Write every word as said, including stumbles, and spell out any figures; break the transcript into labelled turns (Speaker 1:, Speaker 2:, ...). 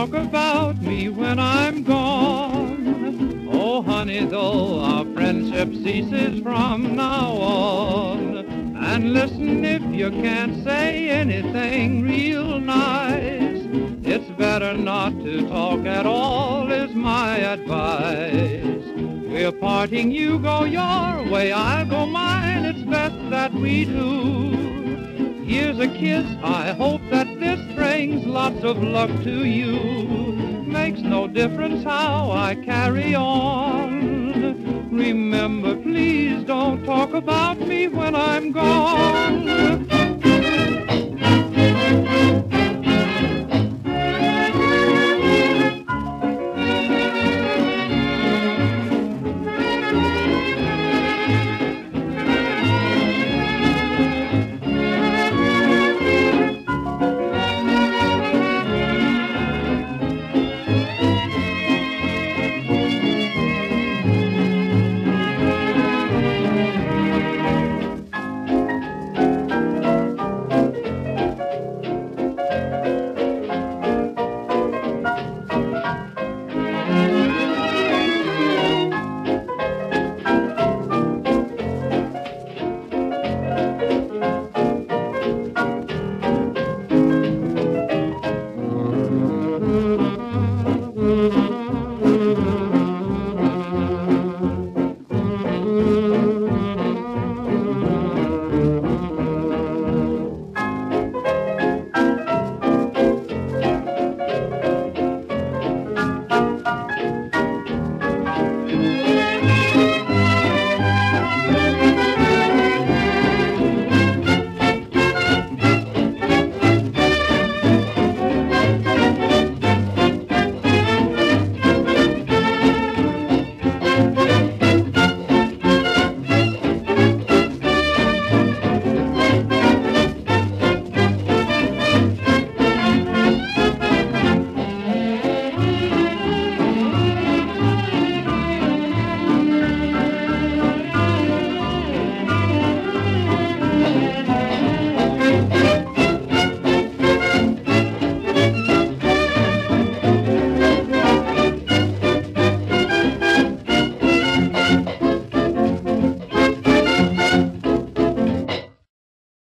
Speaker 1: talk about me when I'm gone. Oh, honey, though, our friendship ceases from now on. And listen, if you can't say anything real nice, it's better not to talk at all, is my advice. We're parting, you go your way, I'll go mine, it's best that we do. Here's a kiss, I hope that this brings lots of luck to you. Makes no difference how I carry on. Remember, please don't talk about me when I'm gone.